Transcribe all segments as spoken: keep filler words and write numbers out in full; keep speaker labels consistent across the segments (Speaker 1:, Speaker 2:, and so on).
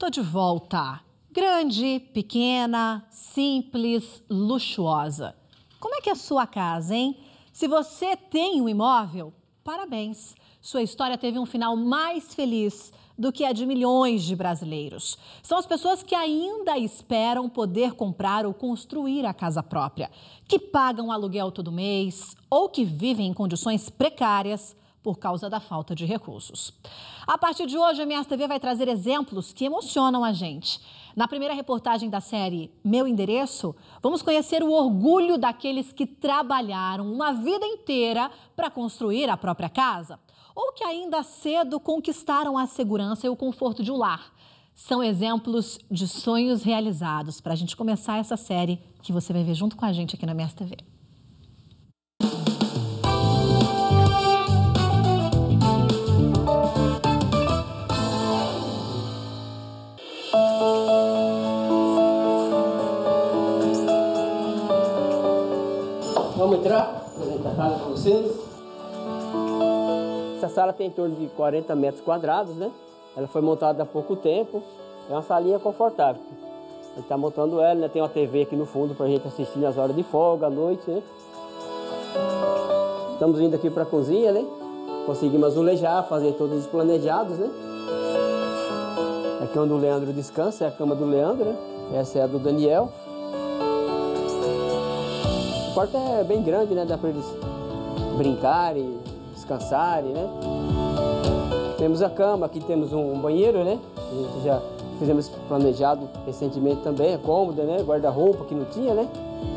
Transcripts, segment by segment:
Speaker 1: Tô de volta. Grande, pequena, simples, luxuosa. Como é que é a sua casa, hein? Se você tem um imóvel, parabéns. Sua história teve um final mais feliz do que a de milhões de brasileiros. São as pessoas que ainda esperam poder comprar ou construir a casa própria, que pagam aluguel todo mês ou que vivem em condições precárias por causa da falta de recursos. A partir de hoje, a M S T V vai trazer exemplos que emocionam a gente. Na primeira reportagem da série Meu Endereço, vamos conhecer o orgulho daqueles que trabalharam uma vida inteira para construir a própria casa, ou que ainda cedo conquistaram a segurança e o conforto de um lar. São exemplos de sonhos realizados para a gente começar essa série que você vai ver junto com a gente aqui na M S T V.
Speaker 2: Vamos entrar, apresentar a casa para vocês. Essa sala tem em torno de quarenta metros quadrados, né? Ela foi montada há pouco tempo. É uma salinha confortável. A gente está montando ela, né? Tem uma T V aqui no fundo para a gente assistir nas horas de folga, à noite, né? Estamos indo aqui para a cozinha, né? Conseguimos azulejar, fazer todos os planejados, né? Aqui é onde o Leandro descansa, é a cama do Leandro, né? Essa é a do Daniel. O quarto é bem grande, né? Dá para eles brincarem, descansarem, né? Temos a cama, aqui temos um banheiro, né? A gente já fizemos planejado recentemente também, é cômoda, né? Guarda-roupa que não tinha, né?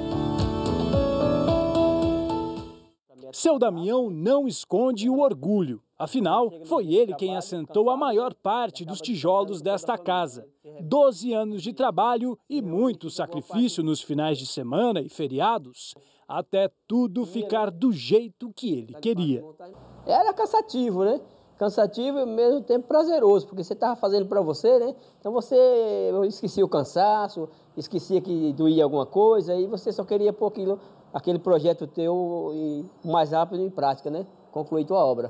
Speaker 3: Seu Damião não esconde o orgulho. Afinal, foi ele quem assentou a maior parte dos tijolos desta casa. doze anos de trabalho e muito sacrifício nos finais de semana e feriados, até tudo ficar do jeito que ele queria.
Speaker 2: Era cansativo, né? Cansativo e ao mesmo tempo prazeroso, porque você estava fazendo para você, né? Então você esquecia o cansaço, esquecia que doía alguma coisa e você só queria pôr aquilo, aquele projeto teu o mais rápido em prática, né? Concluir tua obra.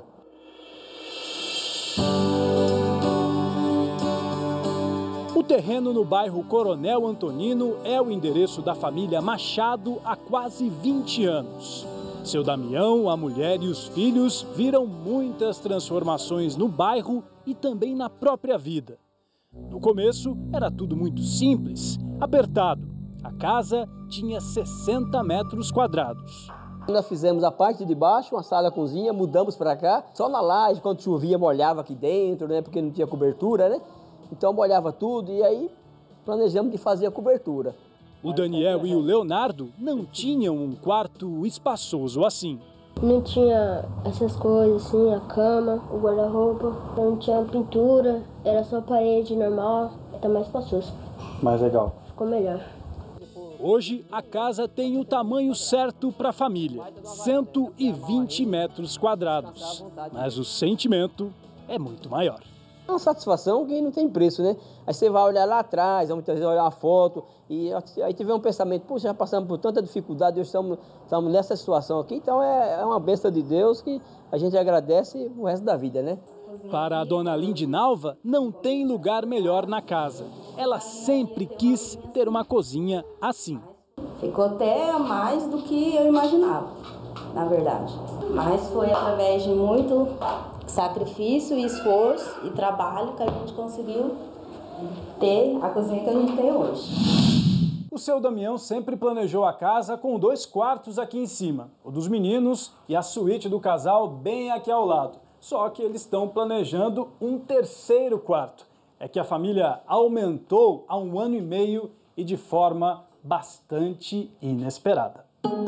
Speaker 3: O terreno no bairro Coronel Antonino é o endereço da família Machado há quase vinte anos. Seu Damião, a mulher e os filhos viram muitas transformações no bairro e também na própria vida. No começo era tudo muito simples, apertado. A casa tinha sessenta metros quadrados.
Speaker 2: Nós fizemos a parte de baixo, uma sala-cozinha, mudamos para cá. Só na laje, quando chovia, molhava aqui dentro, né? Porque não tinha cobertura, né? Então molhava tudo e aí planejamos de fazer a cobertura.
Speaker 3: O Daniel e o Leonardo não tinham um quarto espaçoso assim.
Speaker 4: Não tinha essas coisas assim, a cama, o guarda-roupa, não tinha pintura, era só parede normal, tá mais espaçoso.
Speaker 5: Mais legal.
Speaker 4: Ficou melhor.
Speaker 3: Hoje a casa tem o tamanho certo para a família, cento e vinte metros quadrados. Mas o sentimento é muito maior.
Speaker 2: É uma satisfação que não tem preço, né? Aí você vai olhar lá atrás, muitas vezes olhar uma foto, e aí tiver um pensamento, puxa, já passamos por tanta dificuldade, hoje estamos, estamos nessa situação aqui, então é, é uma bênção de Deus que a gente agradece o resto da vida, né?
Speaker 3: Para a dona Lindinalva, não tem lugar melhor na casa. Ela sempre quis ter uma cozinha assim.
Speaker 6: Ficou até mais do que eu imaginava, na verdade. Mas foi através de muito sacrifício, esforço e trabalho que a gente conseguiu ter a cozinha que a gente tem hoje.
Speaker 3: O seu Damião sempre planejou a casa com dois quartos aqui em cima, o dos meninos e a suíte do casal bem aqui ao lado. Só que eles estão planejando um terceiro quarto. É que a família aumentou há um ano e meio e de forma bastante inesperada.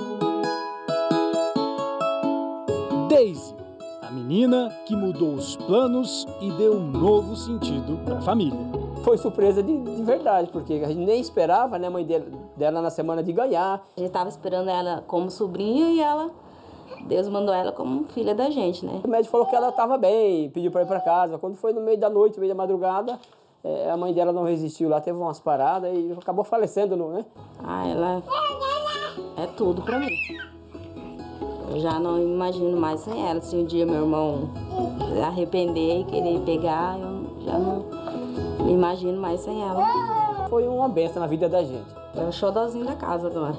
Speaker 3: Daisy, a menina que mudou os planos e deu um novo sentido para a família.
Speaker 2: Foi surpresa de, de verdade, porque a gente nem esperava, né, a mãe dela, dela na semana de ganhar.
Speaker 6: A gente estava esperando ela como sobrinha e ela, Deus mandou ela como filha da gente, né?
Speaker 2: O médico falou que ela estava bem, pediu para ir para casa. Quando foi no meio da noite, no meio da madrugada, é, a mãe dela não resistiu lá, teve umas paradas e acabou falecendo, não, né?
Speaker 6: Ah, ela é tudo para mim. Eu já não imagino mais sem ela. Se um dia meu irmão arrepender e querer pegar, eu já não Me imagino mais sem ela.
Speaker 2: Foi uma benção na vida da gente.
Speaker 6: É o xodózinho da casa agora.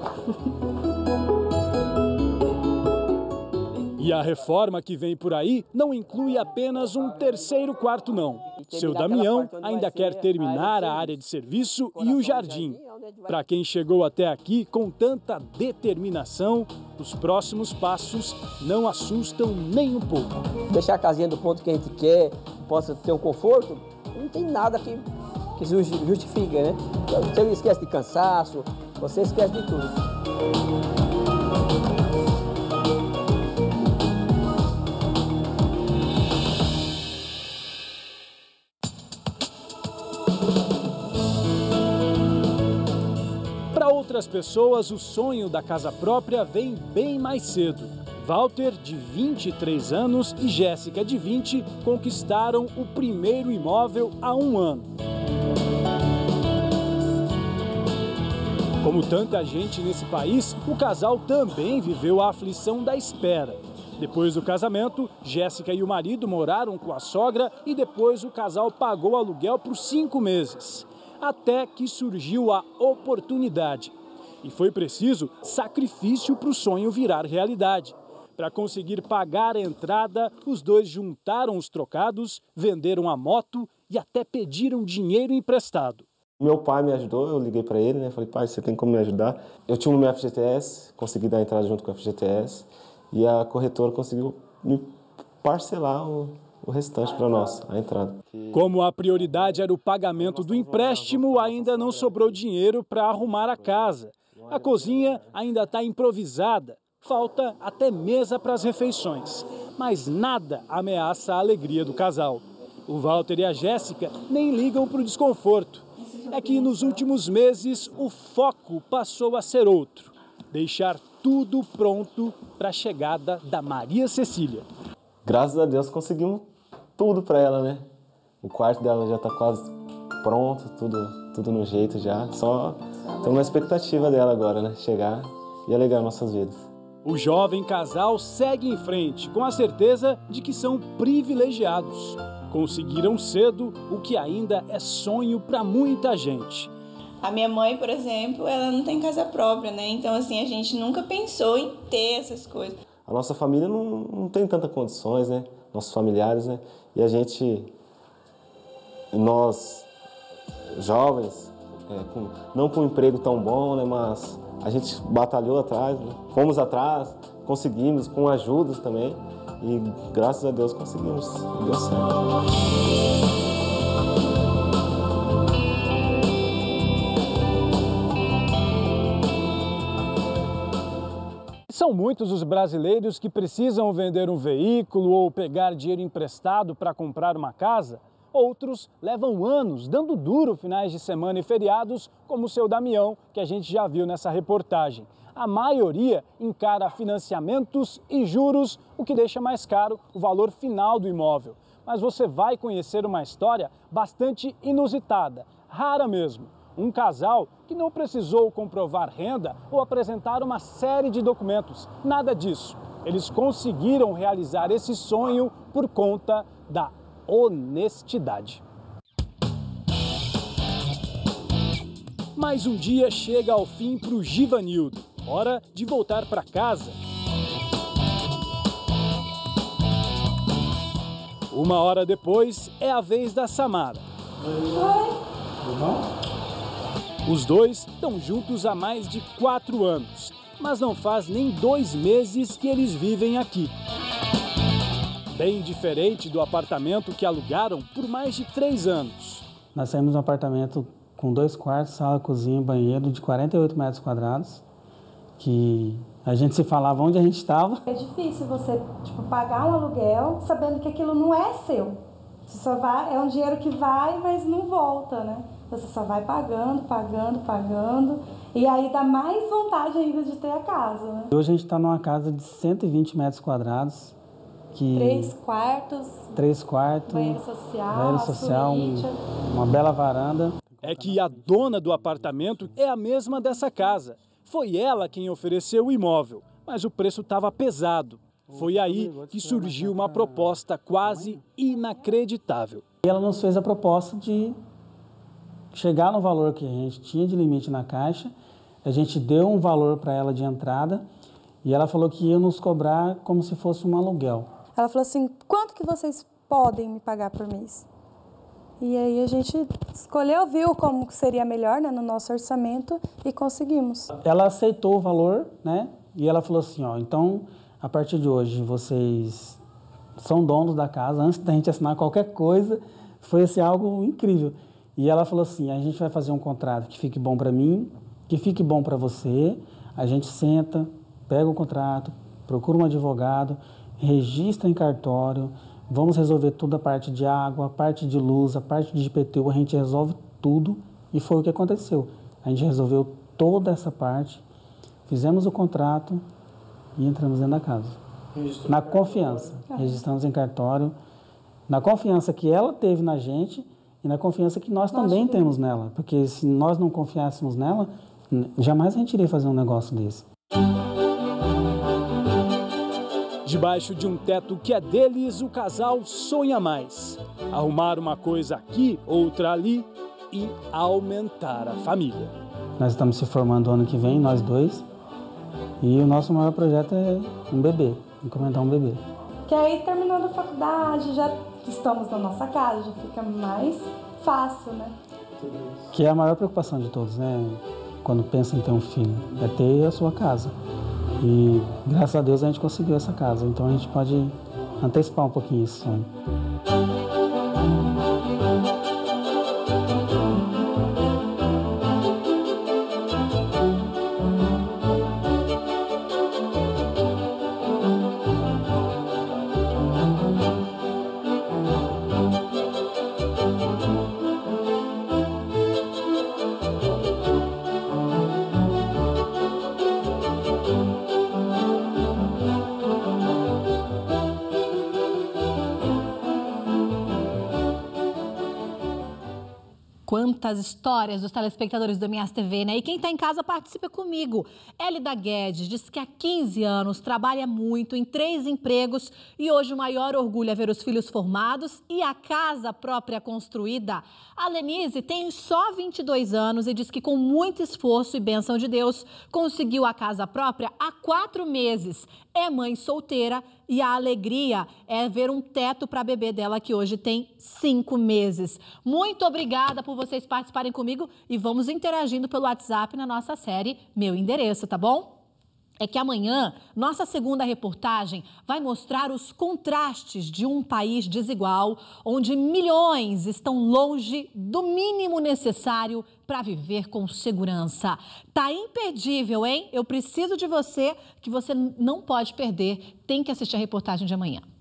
Speaker 3: E a reforma que vem por aí não inclui apenas um terceiro quarto, não. Seu Damião ainda quer terminar a área de serviço e o jardim. Para quem chegou até aqui com tanta determinação, os próximos passos não assustam nem um pouco.
Speaker 2: Deixar a casinha do ponto que a gente quer, possa ter um conforto, não tem nada que, que justifique, né? Você esquece de cansaço, você esquece de tudo.
Speaker 3: Para outras pessoas, o sonho da casa própria vem bem mais cedo. Walter, de vinte e três anos, e Jéssica, de vinte, conquistaram o primeiro imóvel há um ano. Como tanta gente nesse país, o casal também viveu a aflição da espera. Depois do casamento, Jéssica e o marido moraram com a sogra e depois o casal pagou aluguel por cinco meses. Até que surgiu a oportunidade. E foi preciso sacrifício para o sonho virar realidade. Para conseguir pagar a entrada, os dois juntaram os trocados, venderam a moto e até pediram dinheiro emprestado.
Speaker 5: Meu pai me ajudou, eu liguei para ele, né? Falei, pai, você tem como me ajudar? Eu tinha o meu F G T S, consegui dar a entrada junto com o F G T S e a corretora conseguiu me parcelar o... o restante para nós, a entrada.
Speaker 3: Como a prioridade era o pagamento do empréstimo, ainda não sobrou dinheiro para arrumar a casa. A cozinha ainda está improvisada, falta até mesa para as refeições. Mas nada ameaça a alegria do casal. O Walter e a Jéssica nem ligam para o desconforto. É que nos últimos meses o foco passou a ser outro. Deixar tudo pronto para a chegada da Maria Cecília.
Speaker 5: Graças a Deus conseguimos tudo para ela, né? O quarto dela já está quase pronto, tudo, tudo no jeito já. Só estamos na expectativa dela agora, né? Chegar e alegrar nossas vidas.
Speaker 3: O jovem casal segue em frente, com a certeza de que são privilegiados. Conseguiram cedo o que ainda é sonho para muita gente.
Speaker 7: A minha mãe, por exemplo, ela não tem casa própria, né? Então, assim, a gente nunca pensou em ter essas coisas.
Speaker 5: A nossa família não, não tem tantas condições, né? Nossos familiares, né? E a gente, nós, jovens, é, com, não com um emprego tão bom, né? Mas a gente batalhou atrás, né? Fomos atrás, conseguimos, com ajudas também. E graças a Deus conseguimos, deu certo.
Speaker 3: São muitos os brasileiros que precisam vender um veículo ou pegar dinheiro emprestado para comprar uma casa. Outros levam anos dando duro finais de semana e feriados, como o seu Damião, que a gente já viu nessa reportagem. A maioria encara financiamentos e juros, o que deixa mais caro o valor final do imóvel. Mas você vai conhecer uma história bastante inusitada, rara mesmo. Um casal que não precisou comprovar renda ou apresentar uma série de documentos. Nada disso. Eles conseguiram realizar esse sonho por conta da honestidade. Mais um dia chega ao fim para o Givanildo. Hora de voltar para casa. Uma hora depois é a vez da Samara. Os dois estão juntos há mais de quatro anos, mas não faz nem dois meses que eles vivem aqui. Bem diferente do apartamento que alugaram por mais de três anos.
Speaker 8: Nós temos um apartamento com dois quartos, sala, cozinha e banheiro de quarenta e oito metros quadrados, que a gente se falava onde a gente estava.
Speaker 9: É difícil você tipo, pagar um aluguel sabendo que aquilo não é seu. Você só vai, é um dinheiro que vai, mas não volta, né? Você só vai pagando, pagando, pagando, e aí dá mais vontade ainda de ter a casa, né?
Speaker 8: Hoje a gente está numa casa de cento e vinte metros quadrados. Que
Speaker 9: três quartos,
Speaker 8: três quartos,
Speaker 9: banheiro social,
Speaker 8: banheiro social um, uma bela varanda.
Speaker 3: É que a dona do apartamento é a mesma dessa casa. Foi ela quem ofereceu o imóvel, mas o preço estava pesado. Foi aí que surgiu uma proposta quase inacreditável.
Speaker 8: E ela nos fez a proposta de chegar no valor que a gente tinha de limite na Caixa, a gente deu um valor para ela de entrada e ela falou que ia nos cobrar como se fosse um aluguel.
Speaker 9: Ela falou assim, quanto que vocês podem me pagar por mês? E aí a gente escolheu, viu como seria melhor, né, no nosso orçamento e conseguimos.
Speaker 8: Ela aceitou o valor, né? E ela falou assim, ó, então, a partir de hoje, vocês são donos da casa. Antes da gente assinar qualquer coisa, foi assim, algo incrível. E ela falou assim, a gente vai fazer um contrato que fique bom para mim, que fique bom para você. A gente senta, pega o contrato, procura um advogado, registra em cartório, vamos resolver toda a parte de água, a parte de luz, a parte de I P T U, a gente resolve tudo e foi o que aconteceu. A gente resolveu toda essa parte, fizemos o contrato e entramos dentro da casa. Registrou na confiança, registramos em cartório, na confiança que ela teve na gente e na confiança que nós Nossa, também temos nela, porque se nós não confiássemos nela, jamais a gente iria fazer um negócio desse.
Speaker 3: Debaixo de um teto que é deles, o casal sonha mais. Arrumar uma coisa aqui, outra ali e aumentar a família.
Speaker 8: Nós estamos se formando ano que vem, nós dois. E o nosso maior projeto é um bebê, encomendar um bebê.
Speaker 9: Que aí, terminando a faculdade, já estamos na nossa casa, já fica mais fácil, né?
Speaker 8: Que é a maior preocupação de todos, né? Quando pensa em ter um filho, é ter a sua casa. E graças a Deus a gente conseguiu essa casa, então a gente pode antecipar um pouquinho esse sonho.
Speaker 1: Quantas histórias dos telespectadores do M S T V, né? E quem está em casa participa comigo. Hélida Guedes diz que há quinze anos trabalha muito em três empregos e hoje o maior orgulho é ver os filhos formados e a casa própria construída. A Lenise tem só vinte e dois anos e diz que com muito esforço e bênção de Deus conseguiu a casa própria há quatro meses. É mãe solteira e a alegria é ver um teto para a bebê dela, que hoje tem cinco meses. Muito obrigada por vocês participarem comigo e vamos interagindo pelo WhatsApp na nossa série Meu Endereço, tá bom? É que amanhã, nossa segunda reportagem vai mostrar os contrastes de um país desigual, onde milhões estão longe do mínimo necessário para viver com segurança. Tá imperdível, hein? Eu preciso de você, que você não pode perder. Tem que assistir a reportagem de amanhã.